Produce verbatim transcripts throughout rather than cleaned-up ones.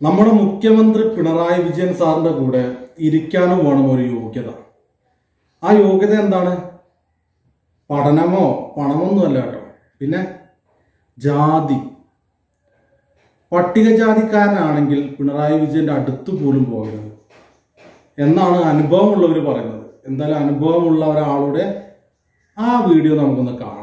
നമ്മുടെ മുഖ്യമന്ത്രി പിണറായി വിജയൻ സാറിന്റെ കൂടെ ഇരിക്കാനും വേണം ഒരു യോഗ്യത. ആ യോഗ്യത എന്താണ്? പഠനമോ പണമൊന്നുമല്ല കേട്ടോ. പിന്നെ ജാതി. പട്ടികജാതിക്കാരനാണെങ്കിൽ പിണറായി വിജയന്റെ അടുത്ത് പോലും പോകരുത് എന്നാണ് അനുഭവമുള്ളവർ പറയുന്നത്. എന്തായാലും അനുഭവമുള്ള ഒരാളുടെ ആ വീഡിയോ നമുക്കൊന്ന് കാണാം.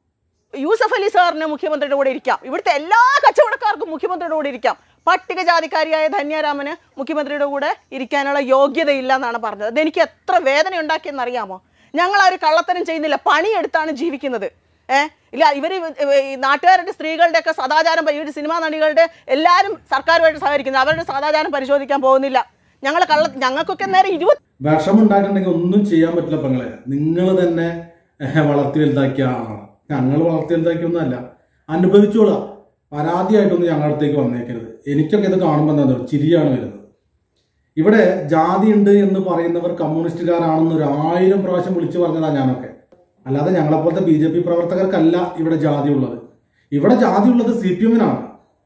യൂസഫ് അലി സാറിന് മുഖ്യമന്ത്രിയുടെ കൂടെ ഇരിക്കാം, ഇവിടുത്തെ എല്ലാ കച്ചവടക്കാർക്കും മുഖ്യമന്ത്രിയുടെ കൂടെ ഇരിക്കാം. പട്ടികജാതിക്കാരിയായ ധന്യരാമന് മുഖ്യമന്ത്രിയുടെ കൂടെ ഇരിക്കാനുള്ള യോഗ്യതയില്ല എന്നാണ് പറഞ്ഞത്. അതെനിക്ക് എത്ര വേദന ഉണ്ടാക്കിയെന്ന് അറിയാമോ? ഞങ്ങൾ ആ ഒരു കള്ളത്തരം ചെയ്യുന്നില്ല, പണിയെടുത്താണ് ജീവിക്കുന്നത്. ഏഹ് ഇല്ല, ഇവർ നാട്ടുകാരുടെ സ്ത്രീകളുടെ ഒക്കെ സദാചാരം, ഇവർ സിനിമാ നടികളുടെ എല്ലാവരും സർക്കാരുമായിട്ട് സഹകരിക്കുന്നത്, അവരുടെ സദാചാരം പരിശോധിക്കാൻ പോകുന്നില്ല. ഞങ്ങൾ കള്ള ഞങ്ങൾക്കൊക്കെ നേരെ ഇരുപത് വിഷമം ഉണ്ടായിട്ടുണ്ടെങ്കിൽ ഒന്നും ചെയ്യാൻ പറ്റില്ല. പെങ്ങളെ, നിങ്ങൾ തന്നെ വളർത്തി വലുതാക്കിയ ആളാണ്. ഞങ്ങൾ വളർത്തി വലുതാക്കിയൊന്നുമല്ല. അനുഭവിച്ചോളാം. പരാതിയായിട്ടൊന്നും ഞങ്ങളുടെ അടുത്തേക്ക് വന്നേക്കരുത്. എനിക്കൊക്കെ ഇത് കാണുമ്പോൾ എന്താ ചിരിയാണ് വരുന്നത്. ഇവിടെ ജാതി ഉണ്ട് എന്ന് പറയുന്നവർ കമ്മ്യൂണിസ്റ്റുകാരാണെന്ന് ഒരു ആയിരം പ്രാവശ്യം വിളിച്ചു പറഞ്ഞതാണ് ഞാനൊക്കെ. അല്ലാതെ ഞങ്ങളെപ്പോലത്തെ ബി ജെ പി പ്രവർത്തകർക്കല്ല ഇവിടെ ജാതി ഉള്ളത്. ഇവിടെ ജാതി ഉള്ളത് സി പി എമ്മിനാണ്.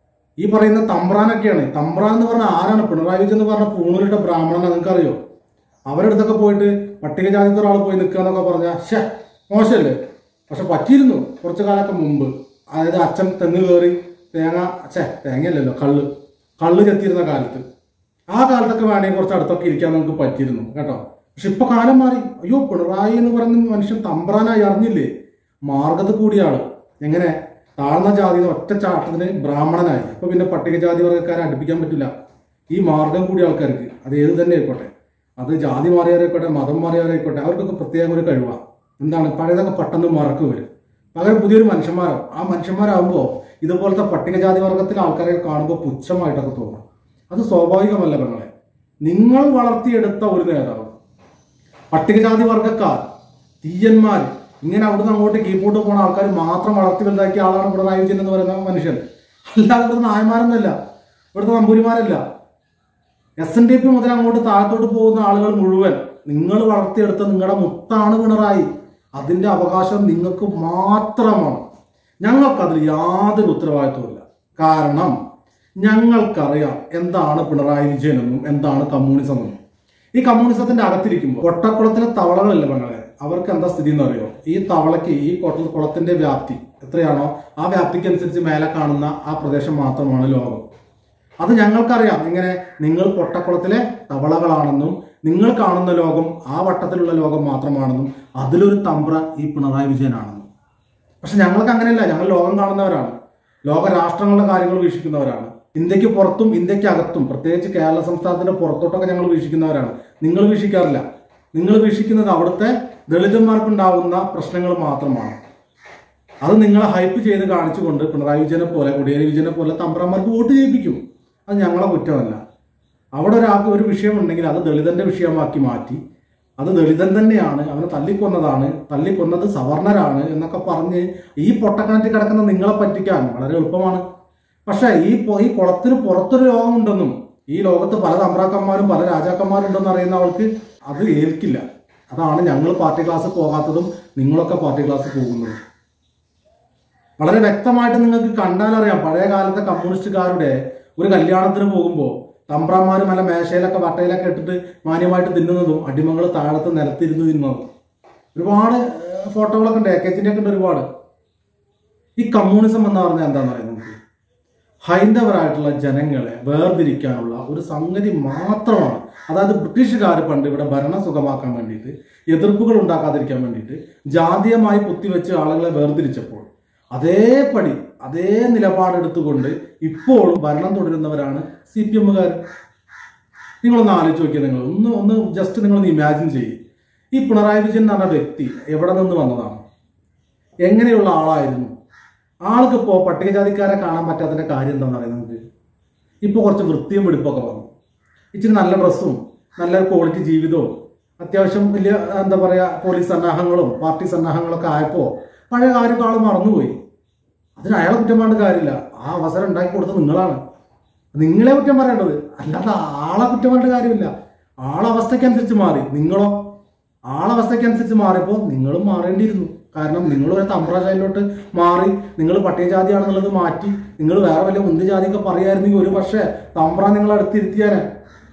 ഈ പറയുന്ന തമ്പ്രാനൊക്കെയാണ്. തമ്പ്രാൻ എന്ന് പറഞ്ഞാൽ ആരാണ്? പിണറായി വിജയൻ എന്ന് പറഞ്ഞ പൂണൂരിട്ട ബ്രാഹ്മണനെ നിങ്ങൾക്കറിയോ? അവരുടെ അടുത്തൊക്കെ പോയിട്ട് പട്ടികജാതിത്തെ ഒരാൾ പോയി നിൽക്കുക എന്നൊക്കെ പറഞ്ഞാൽ ഷേ മോശമല്ലേ? പക്ഷെ പറ്റിയിരുന്നു കുറച്ചു കാലമൊക്കെ മുമ്പ്. അതായത് അച്ഛൻ തെങ്ങ് കയറി തേങ്ങ ഛേ തേങ്ങയല്ലല്ലോ കള്ള് കള്ള് ചെത്തിയിരുന്ന കാലത്ത്, ആ കാലത്തൊക്കെ വേണമെങ്കിൽ കുറച്ച് അടുത്തൊക്കെ ഇരിക്കാൻ നമുക്ക് പറ്റിയിരുന്നു കേട്ടോ. പക്ഷെ ഇപ്പൊ കാലം മാറി. അയ്യോ, പിണറായി എന്ന് പറയുന്ന മനുഷ്യൻ തമ്പ്രാനായി, അറിഞ്ഞില്ലേ? മാർഗത്തിൽ കൂടിയാണ്. എങ്ങനെ താഴ്ന്ന ജാതി ഒറ്റ ചാട്ടത്തിന് ബ്രാഹ്മണനായി. അപ്പൊ പിന്നെ പട്ടികജാതി വർഗ്ഗക്കാരെ അടുപ്പിക്കാൻ പറ്റില്ല. ഈ മാർഗം കൂടിയ ആൾക്കാർക്ക് അത് ഏത് തന്നെ ആയിക്കോട്ടെ, അത് ജാതി മാറിയവരായിക്കോട്ടെ മതം മാറിയവരായിക്കോട്ടെ, അവർക്കൊക്കെ പ്രത്യേകം ഒരു കഴിവാണ്. എന്താണ്? പഴയതൊക്കെ പെട്ടെന്ന് മറക്കു വരും. പകരം പുതിയൊരു മനുഷ്യന്മാരാവും. ആ മനുഷ്യന്മാരാകുമ്പോൾ ഇതുപോലത്തെ പട്ടികജാതി വർഗത്തിലെ ആൾക്കാരെ കാണുമ്പോൾ പുച്ഛമായിട്ടൊക്കെ തോന്നും. അത് സ്വാഭാവികമല്ല പെങ്ങളെ. നിങ്ങൾ വളർത്തിയെടുത്ത ഒരു നേതാവ്, പട്ടികജാതി വർഗക്കാർ, തീയന്മാർ, ഇങ്ങനെ അവിടുന്ന് അങ്ങോട്ട് കീപ്പോട്ട് പോകുന്ന ആൾക്കാർ മാത്രം വളർത്തി വലുതാക്കിയ ആളാണ് പിണറായി വിജയൻ എന്ന് പറയുന്ന മനുഷ്യൻ. അല്ലാതെ ഇവിടുത്തെ നായന്മാരൊന്നുമല്ല, ഇവിടുത്തെ നമ്പൂരിമാരല്ല. എസ് എൻ ഡി പി മുതൽ അങ്ങോട്ട് താഴത്തോട്ട് പോകുന്ന ആളുകൾ മുഴുവൻ നിങ്ങൾ വളർത്തിയെടുത്ത നിങ്ങളുടെ മുത്താണ് പിണറായി. അതിന്റെ അവകാശം നിങ്ങൾക്ക് മാത്രമാണ്. ഞങ്ങൾക്കതിൽ യാതൊരു ഉത്തരവാദിത്വമില്ല. കാരണം ഞങ്ങൾക്കറിയാം എന്താണ് പിണറായി വിജയനെന്നും എന്താണ് കമ്മ്യൂണിസം എന്നും. ഈ കമ്മ്യൂണിസത്തിന്റെ അകത്തിരിക്കുമ്പോൾ കൊട്ടക്കുളത്തിലെ തവളകളില്ല പെങ്ങളെ, അവർക്ക് എന്താ സ്ഥിതി എന്ന് അറിയോ? ഈ തവളയ്ക്ക് ഈ കൊട്ട കുളത്തിന്റെ വ്യാപ്തി എത്രയാണോ ആ വ്യാപ്തിക്ക് അനുസരിച്ച് മേലെ കാണുന്ന ആ പ്രദേശം മാത്രമാണ് ലോകം. അത് ഞങ്ങൾക്കറിയാം. ഇങ്ങനെ നിങ്ങൾ പൊട്ടക്കുളത്തിലെ തവളകളാണെന്നും നിങ്ങൾ കാണുന്ന ലോകം ആ വട്ടത്തിലുള്ള ലോകം മാത്രമാണെന്നും അതിലൊരു തമ്പ്ര ഈ പിണറായി വിജയനാണെന്നും. പക്ഷെ ഞങ്ങൾക്ക് അങ്ങനെയല്ല. ഞങ്ങൾ ലോകം കാണുന്നവരാണ്. ലോക രാഷ്ട്രങ്ങളുടെ കാര്യങ്ങൾ വീക്ഷിക്കുന്നവരാണ്. ഇന്ത്യക്ക് പുറത്തും ഇന്ത്യക്ക് അകത്തും, പ്രത്യേകിച്ച് കേരള സംസ്ഥാനത്തിന്റെ പുറത്തോട്ടൊക്കെ ഞങ്ങൾ വീക്ഷിക്കുന്നവരാണ്. നിങ്ങൾ വീക്ഷിക്കാറില്ല. നിങ്ങൾ വീക്ഷിക്കുന്നത് അവിടുത്തെ ദളിതന്മാർക്കുണ്ടാവുന്ന പ്രശ്നങ്ങൾ മാത്രമാണ്. അത് നിങ്ങളെ ഹൈപ്പ് ചെയ്ത് കാണിച്ചുകൊണ്ട് പിണറായി വിജയനെ പോലെ കോടിയേരി വിജയനെ പോലെ തമ്പ്രന്മാർക്ക് വോട്ട് ചെയ്യിപ്പിക്കും. അത് ഞങ്ങളെ കുറ്റമല്ല. അവിടെ ഒരാൾക്ക് ഒരു വിഷയമുണ്ടെങ്കിൽ അത് ദളിതന്റെ വിഷയമാക്കി മാറ്റി അത് ദളിതൻ തന്നെയാണ്, അവനെ തല്ലിക്കൊന്നതാണ്, തല്ലിക്കൊന്നത് സവർണരാണ് എന്നൊക്കെ പറഞ്ഞ് ഈ പൊട്ടക്കിണറ്റിൽ കിടക്കുന്ന നിങ്ങളെ പറ്റിക്കാൻ വളരെ എളുപ്പമാണ്. പക്ഷെ ഈ ഈ കുളത്തിന് പുറത്തൊരു ലോകമുണ്ടെന്നും ഈ ലോകത്ത് പല തമ്പ്രാക്കന്മാരും പല രാജാക്കന്മാരും ഉണ്ടെന്ന് അറിയുന്ന അവൾക്ക് അത് ഏൽക്കില്ല. അതാണ് ഞങ്ങൾ പാർട്ടി ക്ലാസ് പോകാത്തതും നിങ്ങളൊക്കെ പാർട്ടി ക്ലാസ് പോകുന്നതും. വളരെ വ്യക്തമായിട്ട് നിങ്ങൾക്ക് കണ്ടാലറിയാം. പഴയ കാലത്തെ കമ്മ്യൂണിസ്റ്റുകാരുടെ ഒരു കല്യാണത്തിന് പോകുമ്പോൾ തമ്പ്രാന്മാരും നല്ല മേശയിലൊക്കെ വട്ടയിലൊക്കെ ഇട്ടിട്ട് മാന്യമായിട്ട് തിന്നുന്നതും അടിമകൾ താഴത്ത് നിലത്തിരുന്ന് തിന്നുന്നതും ഒരുപാട് ഫോട്ടോകളൊക്കെ ഉണ്ട്. ഏക്കേച്ചിൻ്റെ ഒക്കെ ഉണ്ട് ഒരുപാട്. ഈ കമ്മ്യൂണിസം എന്ന് പറഞ്ഞാൽ എന്താണെന്ന് പറയുന്നത്, നമുക്ക് ഹൈന്ദവരായിട്ടുള്ള ജനങ്ങളെ വേർതിരിക്കാനുള്ള ഒരു സംഗതി മാത്രമാണ്. അതായത് ബ്രിട്ടീഷുകാർ പണ്ട് ഇവിടെ ഭരണം സുഖമാക്കാൻ വേണ്ടിയിട്ട്, എതിർപ്പുകൾ ഉണ്ടാക്കാതിരിക്കാൻ വേണ്ടിയിട്ട് ജാതീയമായി കുത്തിവെച്ച് ആളുകളെ വേർതിരിച്ചപ്പോൾ അതേപടി അതേ നിലപാടെടുത്തുകൊണ്ട് ഇപ്പോഴും ഭരണം തുടരുന്നവരാണ് സി പി എമ്മുകാർ. നിങ്ങളൊന്ന് ആലോചിച്ച് നോക്കിയാൽ, നിങ്ങൾ ഒന്ന് ഒന്ന് ജസ്റ്റ് നിങ്ങളൊന്ന് ഇമാജിൻ ചെയ്യും. ഈ പിണറായി വിജയൻ എന്ന് പറഞ്ഞ വ്യക്തി എവിടെ നിന്ന് വന്നതാണ്? എങ്ങനെയുള്ള ആളായിരുന്നു? ആൾക്ക് ഇപ്പോൾ പട്ടികജാതിക്കാരെ കാണാൻ പറ്റാത്തതിൻ്റെ കാര്യം എന്താണെന്ന് അറിയാം നമുക്ക്. ഇപ്പോൾ കുറച്ച് വൃത്തിയും വെടുപ്പൊക്കെ വന്നു, ഇച്ചിരി നല്ല ഡ്രസ്സും നല്ല ക്വാളിറ്റി ജീവിതവും അത്യാവശ്യം വലിയ എന്താ പറയുക പോലീസ് സന്നാഹങ്ങളും പാർട്ടി സന്നാഹങ്ങളൊക്കെ ആയപ്പോൾ പഴയ കാര്യമൊക്കെ ആൾ മറന്നുപോയി. അതിന് അയാളെ കുറ്റം പറയേണ്ട കാര്യമില്ല. ആ അവസരം ഉണ്ടാക്കി കൊടുത്തത് നിങ്ങളാണ്. നിങ്ങളെ കുറ്റം പറയേണ്ടത്, അല്ലാതെ ആളെ കുറ്റം പറയേണ്ട കാര്യമില്ല. ആളവസ്ഥയ്ക്കനുസരിച്ച് മാറി. നിങ്ങളോ ആളവസ്ഥയ്ക്കനുസരിച്ച് മാറിയപ്പോൾ നിങ്ങളും മാറേണ്ടിയിരുന്നു. കാരണം നിങ്ങൾ ഒരു തമ്പ്ര ശൈലിലോട്ട് മാറി നിങ്ങൾ പട്ടികജാതിയാണെന്നുള്ളത് മാറ്റി നിങ്ങൾ വേറെ വല്ല മുന്തി ജാതിയൊക്കെ പറയായിരുന്നെങ്കിൽ ഒരു പക്ഷേ തമ്പ്ര നിങ്ങൾ അടുത്തിരുത്തിയാനെ.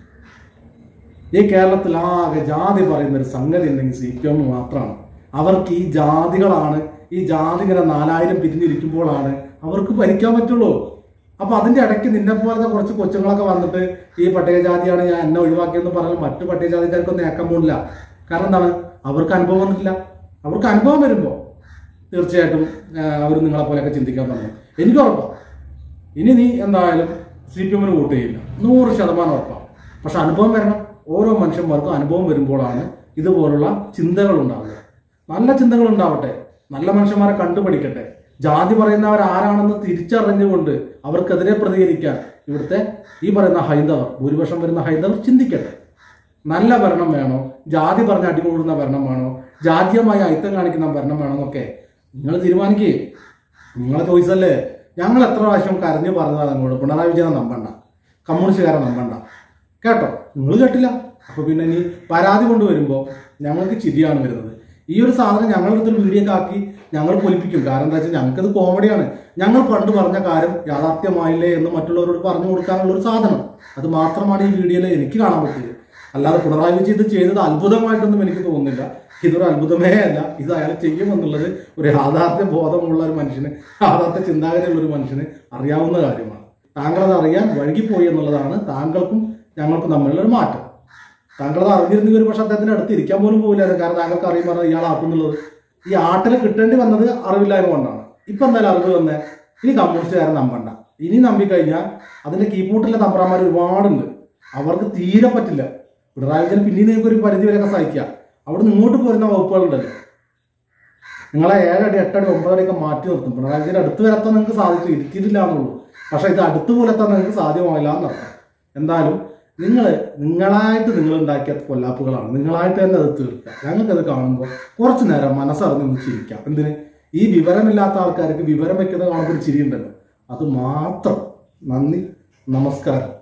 ഈ കേരളത്തിൽ ആകെ ജാതി പറയുന്ന ഒരു സംഗതി ഉണ്ടെങ്കിൽ സി പി എം മാത്രമാണ്. അവർക്ക് ഈ ജാതികളാണ്, ഈ ജാതി ഇങ്ങനെ നാലായിരം പിരിഞ്ഞിരിക്കുമ്പോഴാണ് അവർക്ക് ഭരിക്കാൻ പറ്റുള്ളൂ. അപ്പൊ അതിന്റെ ഇടയ്ക്ക് നിന്നെ പോലത്തെ കുറച്ച് കൊച്ചുങ്ങളൊക്കെ വന്നിട്ട് ഈ പട്ടികജാതിയാണ് ഞാൻ എന്നെ ഒഴിവാക്കിയെന്ന് പറഞ്ഞാൽ മറ്റു പട്ടികജാതിക്കാർക്കൊന്നും ഏക്കാൻ പോകില്ല. കാരണം എന്താണ്, അവർക്ക് അനുഭവം വന്നിട്ടില്ല. അവർക്ക് അനുഭവം വരുമ്പോൾ തീർച്ചയായിട്ടും അവർ നിങ്ങളെ പോലെയൊക്കെ ചിന്തിക്കാൻ തുടങ്ങും. എനിക്ക് ഉറപ്പാണ് ഇനി നീ എന്തായാലും സി പി എമ്മിന് വോട്ട് ചെയ്യില്ല, നൂറ് ശതമാനം ഉറപ്പാണ്. പക്ഷെ അനുഭവം വരണം. ഓരോ മനുഷ്യന്മാർക്കും അനുഭവം വരുമ്പോഴാണ് ഇതുപോലുള്ള ചിന്തകൾ ഉണ്ടാവുക. നല്ല ചിന്തകൾ ഉണ്ടാവട്ടെ, നല്ല മനുഷ്യന്മാരെ കണ്ടുപഠിക്കട്ടെ. ജാതി പറയുന്നവർ ആരാണെന്ന് തിരിച്ചറിഞ്ഞുകൊണ്ട് അവർക്കെതിരെ പ്രതികരിക്കാൻ ഇവിടുത്തെ ഈ പറയുന്ന ഹൈന്ദവർ, ഭൂരിപക്ഷം വരുന്ന ഹൈന്ദവർ ചിന്തിക്കട്ടെ. നല്ല ഭരണം വേണോ, ജാതി പറഞ്ഞ് അടികൂടുന്ന ഭരണം വേണോ, ജാതീയമായ അയിത്തം കാണിക്കുന്ന ഭരണം വേണോ എന്നൊക്കെ നിങ്ങൾ തീരുമാനിക്കേ. നിങ്ങളെ ചോയ്സല്ലേ. ഞങ്ങൾ എത്ര പ്രാവശ്യം കരഞ്ഞു പറഞ്ഞതാണ് അങ്ങോട്ട് പിണറായി വിജയനെ നമ്പണ്ട, കമ്മ്യൂണിസ്റ്റുകാരെ നമ്പണ്ട. കേട്ടോ, നിങ്ങൾ കേട്ടില്ല. അപ്പോൾ പിന്നെ ഇനി പരാതി കൊണ്ടുവരുമ്പോൾ ഞങ്ങൾക്ക് ചിരിയാണ് വരുന്നത്. ഈ ഒരു സാധനം ഞങ്ങളുടെ വീഡിയോ ഒക്കെ ആക്കി ഞങ്ങൾ പൊലിപ്പിക്കും. കാരണം എന്താ വെച്ചാൽ ഞങ്ങൾക്കത് കോമഡിയാണ്. ഞങ്ങൾ പണ്ട് പറഞ്ഞ കാര്യം യാഥാർത്ഥ്യമായില്ലേ എന്ന് മറ്റുള്ളവരോട് പറഞ്ഞു കൊടുക്കാനുള്ള ഒരു സാധനം. അത് മാത്രമാണ് ഈ വീഡിയോയിൽ എനിക്ക് കാണാൻ പറ്റിയത്. അല്ലാതെ പിണറായി വിജയൻ ഇത് ചെയ്തത് അത്ഭുതമായിട്ടൊന്നും എനിക്ക് തോന്നുന്നില്ല. ഇതൊരു അത്ഭുതമേ അല്ല. ഇത് അയാൾ ചെയ്യുമെന്നുള്ളത് ഒരു യാഥാർത്ഥ്യ ബോധമുള്ള ഒരു മനുഷ്യന്, യാഥാർത്ഥ്യ ചിന്താഗതിയുള്ള ഒരു മനുഷ്യന് അറിയാവുന്ന കാര്യമാണ്. താങ്കളത് അറിയാൻ വൈകിപ്പോയി എന്നുള്ളതാണ് താങ്കൾക്കും ഞങ്ങൾക്കും തമ്മിലുള്ള ഒരു മാറ്റം. താങ്കളത് അറിഞ്ഞിരുന്നെങ്കിൽ ഒരു പക്ഷെ അദ്ദേഹത്തിന് അടുത്ത് ഇരിക്കാൻ പോലും പോകില്ലായിരുന്നു. കാരണം താങ്കൾക്ക് അറിയുമ്പോൾ ഇയാൾ ആക്കുന്നുള്ളത് ഈ ആട്ടിൽ കിട്ടേണ്ടി വന്നത് അറിവില്ലായ്മ കൊണ്ടാണ്. ഇപ്പം എന്തായാലും അറിവ് തന്നെ. ഇനി കമ്മ്യൂണിസ്റ്റുകാരെ നമ്പണ്ട. ഇനി നമ്പിക്കഴിഞ്ഞാൽ അതിൻ്റെ കീപ്പൂട്ടിലെ തമ്പ്രാന്മാർ ഒരുപാടുണ്ട്. അവർക്ക് തീരെ പറ്റില്ല. പിണറായി വിജയൻ പിന്നീട് നിങ്ങൾക്ക് ഒരു പരിധി വരെയൊക്കെ സഹിക്കാം. അവിടെ നിന്ന് ഇങ്ങോട്ട് പോരുന്ന വകുപ്പുകളുണ്ടല്ലോ, നിങ്ങളെ ഏഴടി എട്ടടി ഒമ്പതടിയൊക്കെ മാറ്റി നിർത്തും. പിണറായി വിജയൻ അടുത്ത് വരത്താൻ നിങ്ങൾക്ക് സാധിച്ചു ഇരിക്കില്ല എന്നുള്ളൂ. പക്ഷേ ഇത് അടുത്ത് പോലെത്താൻ നിങ്ങൾക്ക് സാധ്യമായില്ല എന്നർത്ഥം. എന്തായാലും നിങ്ങൾ നിങ്ങളായിട്ട് നിങ്ങൾ ഉണ്ടാക്കിയ കൊല്ലാപ്പുകളാണ്. നിങ്ങളായിട്ട് തന്നെ അത് തീർക്കുക. ഞങ്ങൾക്കത് കാണുമ്പോൾ കുറച്ച് നേരം മനസ്സറിഞ്ഞ് ഒന്ന് ചിരിക്കാം. എന്തിന്, ഈ വിവരമില്ലാത്ത ആൾക്കാർക്ക് വിവരം വെക്കുന്നത് കാണുമ്പോൾ ചിരിയുണ്ടല്ലോ, അത് മാത്രം. നന്ദി, നമസ്കാരം.